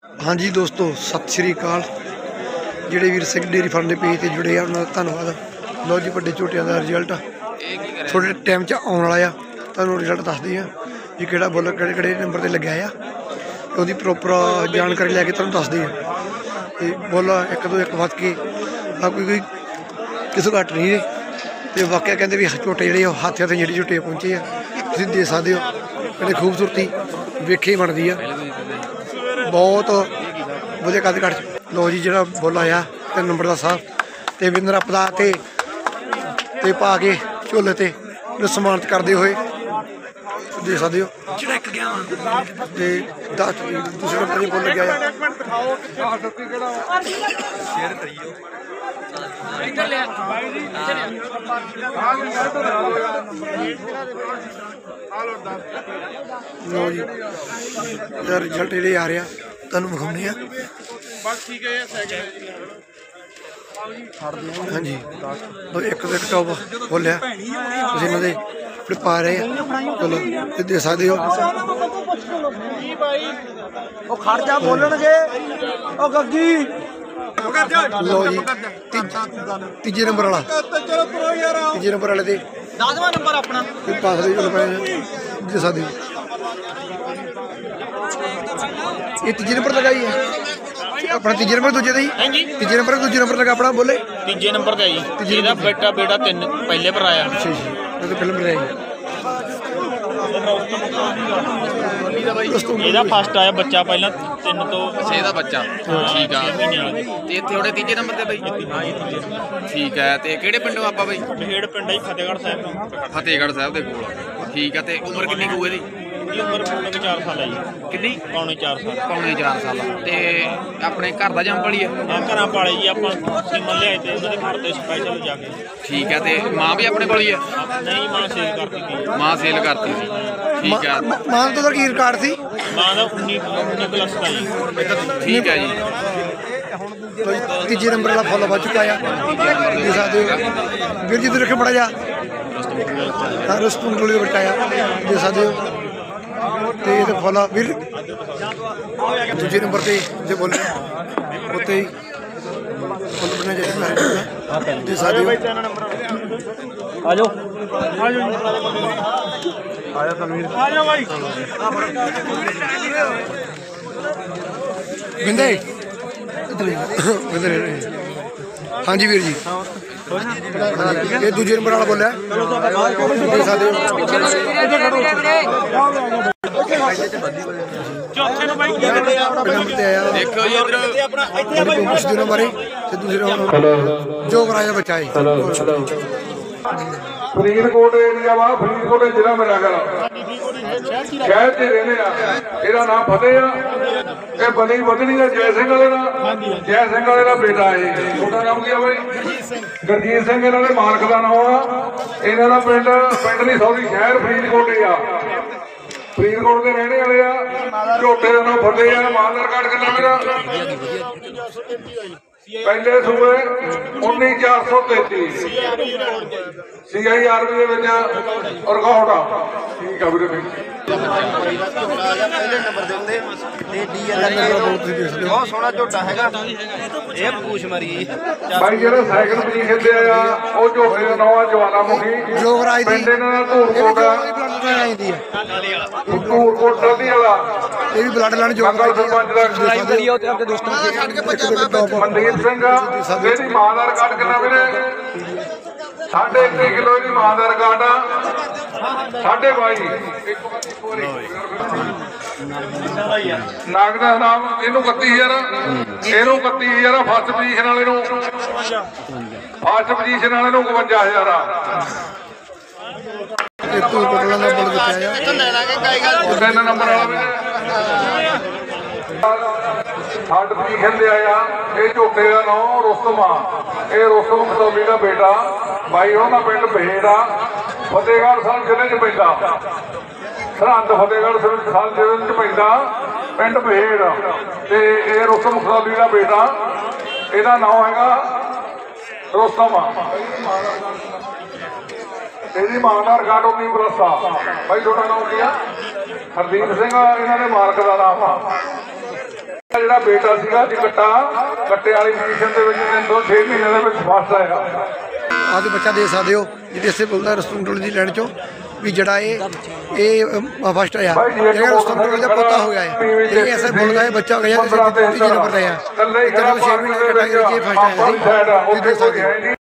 हाँ जी दोस्तों, सत श्री अकाल। ਜਿਹੜੇ ਵੀਰ ਸਿੰਘ ਡੇਅਰੀ ਫਾਰਮ ਦੇ पेज से जुड़े ਆ ਉਹਨਾਂ ਦਾ ਧੰਨਵਾਦ। ਲਓ ਜੀ, ਵੱਡੇ ਝੋਟਿਆਂ ਦਾ ਰਿਜ਼ਲਟ ਥੋੜੇ ਟਾਈਮ 'ਚ ਆਉਣ ਵਾਲਾ ਆ। ਤੁਹਾਨੂੰ ਰਿਜ਼ਲਟ ਦੱਸਦੇ ਆ ਜੀ ਕਿਹੜਾ ਬੋਲਰ ਕਿਹੜੇ ਨੰਬਰ ਤੇ ਲੱਗਿਆ ਆ, ਉਹਦੀ ਪ੍ਰੋਪਰ ਜਾਣਕਾਰੀ ਲੈ ਕੇ ਤੁਹਾਨੂੰ ਦੱਸਦੇ ਆ। ਤੇ ਬੋਲਰ ਇੱਕ ਦੋ ਇੱਕ ਵੱਧ ਕੇ ਕੋਈ ਕਿਸੇ ਘੱਟ ਨਹੀਂ ਨੇ। ਤੇ ਵਾਕਿਆ ਕਹਿੰਦੇ ਵੀ ਝੋਟੇ ਜਿਹੜੇ ਹੱਥਾਂ ਤੇ ਜਿਹੜੇ ਝੋਟੇ ਪਹੁੰਚੇ ਆ, ਤੁਸੀਂ ਦੇ ਸਕਦੇ ਹੋ। ਕਹਿੰਦੇ ਖੂਬਸੂਰਤੀ ਵੇਖੇ ਬਣਦੀ ਆ, बहुत वधिया कद घट। लो जी, जो बुल आया 3 नंबर का साहब तो विंदर अपदा ते पा के झोले ते सम्मानित करते हुए देख सकते हो। दूसरे नंबर की बुल लग्या लो जी, रिजल्ट ਜਿਹੜੇ ਆ ਰਿਹਾ ਤੁਹਾਨੂੰ ਵਿਖਾਉਂਦੇ ਆ। हाँ जी, एक तो एक टॉप बोलिया तुसीं इन्हां दे पा रहे हैं। चलो दे सकते हो। लो जी, तीजे नंबर वाला तीजे नंबर वाले 10वां नंबर अपना पास दे सकते हो। ये तीजे नंबर लगाई है अपना, तीजे नंबर दूजे तीजे नंबर दूजे नंबर लगा अपना बोले तीजे नंबर का जी। ਇਹਦਾ ਬੇਟਾ 3 ਪਹਿਲੇ ਪਰ ਆਇਆ। ਅੱਛਾ ਜੀ, ਉਹ ਤਾਂ ਫਿਲਮ ਰਹੀ। ਇਹਦਾ ਫਸਟ ਆਇਆ ਬੱਚਾ ਪਹਿਲਾਂ 3 ਤੋਂ 6 ਦਾ ਬੱਚਾ। ਠੀਕ ਆ, ਤੇ ਇੱਥੇ ਉਹਦੇ ਤੀਜੇ ਨੰਬਰ ਤੇ ਬਈ। ਠੀਕ ਹੈ, ਤੇ ਕਿਹੜੇ ਪਿੰਡੋਂ ਆਪਾਂ ਬਈ? ਬਹੇੜ ਪਿੰਡ ਹੈ ਫਤਿਹਗੜ੍ਹ ਸਾਹਿਬ ਤੋਂ। ਫਤਿਹਗੜ੍ਹ ਸਾਹਿਬ ਦੇ ਕੋਲ। ਠੀਕ ਆ, ਤੇ ਉਮਰ ਕਿੰਨੀ ਕੁ ਇਹਦੀ? ਉਮਰ 4 ਸਾਲ ਹੈ ਜੀ। ਕਿੰਨੀ? ਪੌਣੇ 4 ਸਾਲ। ਪੌਣੇ 4 ਸਾਲ। ਤੇ ਆਪਣੇ ਘਰ ਦਾ ਜੰਮ ਵਾਲੀ ਹੈ? ਹਾਂ, ਘਰਾਂ ਪਾਲੇ ਜੀ ਆਪਾਂ। ਸੀਮਨ ਲਿਆਏ ਤੇ ਉਹਦੇ ਘਰ ਤੇ ਸਪੈਸ਼ਲ ਜਾ ਕੇ। ਠੀਕ ਹੈ, ਤੇ ਮਾਂ ਵੀ ਆਪਣੇ ਕੋਲ ਹੀ ਹੈ? ਨਹੀਂ, ਮਾਂ ਸੇਲ ਕਰਤੀ ਸੀ। ਮਾਂ ਸੇਲ ਕਰਤੀ ਸੀ। ਠੀਕ ਹੈ। ਮਾਂ ਦਾ ਕੀ ਰਿਕਾਰਡ ਸੀ? ਮਾਂ ਦਾ 19 ਪਲੱਸ ਦਾ ਜੀ। ਠੀਕ ਹੈ ਜੀ। ਤੀਜੇ ਨੰਬਰ ਵਾਲਾ ਫੁੱਲ ਵੱਜ ਚੁੱਕਾ ਆ, ਦੇਖ ਸਕਦੇ ਹੋ। ਵੀਰ ਜੀ ਤੋਂ ਰੱਖੇ ਬੜਾ ਜਾ ਰਸਤੂਨ ਗੋਲੀ ਬਟਾਇਆ, ਦੇਖ ਸਕਦੇ ਹੋ। ਤੇ ਇਹ ਫੁੱਲ ਵੀਰ ਦੂਜੇ ਨੰਬਰ ਤੇ ਜੇ ਬੋਲੇ ਉੱਤੇ ਹੀ ਫੁੱਲ ਬਣਿਆ ਜਾਂਦਾ, ਦੇਖ ਸਕਦੇ ਹੋ। ਆ ਜਾਓ ਆਇਆ ਤਨਵੀਰ, ਆ ਜਾਓ ਭਾਈ। ਬਿੰਦੇ हाँ जी वीर जी, ये दूजे नंबर वाला बोलिया देख सकते हो। कुछ दिनों बारे दूसरे जो कराया बच्चा है ਫਰੀਦਕੋਟ ਏਰੀਆ ਵਾ। ਫਰੀਦਕੋਟ ਜ਼ਿਲ੍ਹਾ ਮੇਰਾ ਘਰ ਸ਼ਹਿਰ 'ਚ ਰਹਿੰਦੇ ਆ। ਇਹਦਾ ਨਾਮ ਫਤਿਹ ਆ। ਇਹ ਬਣੀ ਵਧਣੀ ਆ ਜੈ ਸਿੰਘ ਵਾਲੇ ਦਾ। ਜੈ ਸਿੰਘ ਵਾਲੇ ਦਾ ਬੇਟਾ ਇਹ। ਉਹਦਾ ਨਾਮ ਕੀ ਆ ਬਾਈ? ਗੁਰਜੀਤ ਸਿੰਘ ਇਹਨਾਂ ਦੇ ਮਾਲਕ ਦਾ ਨਾਮ ਆ। ਇਹਨਾਂ ਦਾ ਪਿੰਡ ਨਹੀਂ ਸੌਰੀ ਸ਼ਹਿਰ ਫਰੀਦਕੋਟ ਆ। ਫਰੀਦਕੋਟ ਦੇ ਰਹਿਣੇ ਵਾਲੇ ਆ। ਝੋਟੇ ਦਾ ਨਾਮ ਫਤਿਹ ਆ। ਮਾਨਰ ਕਾਰਡ ਕਿੰਨਾ ਮੇਰਾ? ਪਹਿਲੇ ਸੂਬੇ 19433 CIRB ਦੇ ਵਿੱਚ ਰਿਕਾਰਡ ਆ। ਠੀਕ ਆ ਵੀਰੇ। ਬਹੁਤ ਸੋਹਣਾ ਝੋਟਾ ਹੈਗਾ। ਇਹ ਪੂਛ ਮਰੀ ਭਾਈ ਜਿਹੜਾ ਸਾਈਕਲ ਵੀ ਖੇਡਿਆ ਆ ਉਹ ਝੋਟੇ ਦਾ ਨਾਮ ਆ ਜਵਾਲਾਮੁਖੀ। ਜੋਗਰਾਜ ਦੀ ਪਿੰਡ ਇਹਨਾਂ ਦਾ ਧੂਰਕੋਟ ਆ। ਧੂਰਕੋਟ ਟੱਲੀ ਵਾਲਾ। ਇਹ ਵੀ ਬਲੱਡ ਲਾਈਨ ਜੋਗਰਾਜ ਦੀ ਸਰਪੰਚ ਦਾ ਮਨਦੀਪ ਸਿੰਘ ਆ। ਇਹਦੀ ਮਾਂ ਦਾ ਰਿਕਾਰਡ ਕਿੰਨਾ ਵੀਰੇ? 1.5 ਕਿਲੋ ਦੀ ਮਾਂ ਦਾ ਰਿਕਾਰਡ ਆ। 22.5 ਨਾਗ ਦਾ ਨਾਮ। ਇਹਨੂੰ 31,000, ਇਹਨੂੰ 31,000 ਫਸਟ ਪੋਜੀਸ਼ਨ ਵਾਲੇ ਨੂੰ। ਫਸਟ ਪੋਜੀਸ਼ਨ ਵਾਲੇ ਨੂੰ 52,000 ਆ। ਤਿੰਨ ਨੰਬਰ ਵਾਲਾ ਥਰਡ ਪੋਜੀਸ਼ਨ ਤੇ ਆਇਆ। ਇਹ ਝੋਟੇ ਦਾ ਨਾਮ ਰੁਸਤਮ ਆ। ਇਹ ਰੁਸਤਮ ਖਤੌਲੀ ਦਾ ਬੇਟਾ। ਬਾਈ ਉਹਦਾ ਪਿੰਡ ਬਹੇੜ ਆ। ਫਤਿਹਗੜ੍ਹ ਸਾਹਿਬ ਜ਼ਿਲ੍ਹੇ 'ਚ ਪੈਂਦਾ। ਸਰਹੰਦ ਫਤਿਹਗੜ੍ਹ ਸਾਹਿਬ ਜ਼ਿਲ੍ਹੇ 'ਚ ਪੈਂਦਾ ਪਿੰਡ ਬਹੇੜ। ਤੇ ਇਹ ਰੁਸਤਮ ਖਤੌਲੀ ਦਾ ਬੇਟਾ। ਇਹਦਾ ਨਾਮ ਹੈਗਾ ਰੁਸਤਮ ਆ। ਇਹਦੀ ਮਾਂ ਦਾ ਰਿਕਾਰਡ 19 ਪਲੱਸ ਆ। ਬਾਈ ਤੁਹਾਡਾ ਨਾਮ ਕੀ ਆ? ਹਰਦੀਪ ਸਿੰਘ ਇਹਨਾਂ ਦੇ ਮਾਲਕ ਦਾ ਨਾਮ ਆ। ਜਿਹੜਾ ਬੇਟਾ ਸੀਗਾ ਜੀ ਕੱਟੇ ਵਾਲੀ ਪੋਜੀਸ਼ਨ ਦੇ ਵਿੱਚ 3 ਤੋਂ 6 ਮਹੀਨੇ ਦੇ ਵਿੱਚ ਫਸਟ ਆਇਆ। ਆਹ ਬੱਚਾ ਦੇ ਸਕਦੇ ਹੋ ਜਿਹਦੇ ਇਸੇ ਬੋਲਦਾ ਰਸਤੂਨ ਦੀ ਲੈਣ ਚੋਂ ਵੀ ਜਿਹੜਾ ਇਹ ਫਸਟ ਆਇਆ ਜਿਹੜਾ ਰਸਤੂਨ ਦਾ ਪੋਤਾ ਹੋ ਗਿਆ ਹੈ। ਇਹ ਐਸਾ ਬੋਲਦਾ ਹੈ ਬੱਚਾ ਹੋ ਗਿਆ ਤੀਜੇ ਨੰਬਰ ਤੇ ਆ 6 ਮਹੀਨੇ ਕੱਟਾ ਕੇ ਫਸਟ ਆਇਆ ਸੀ।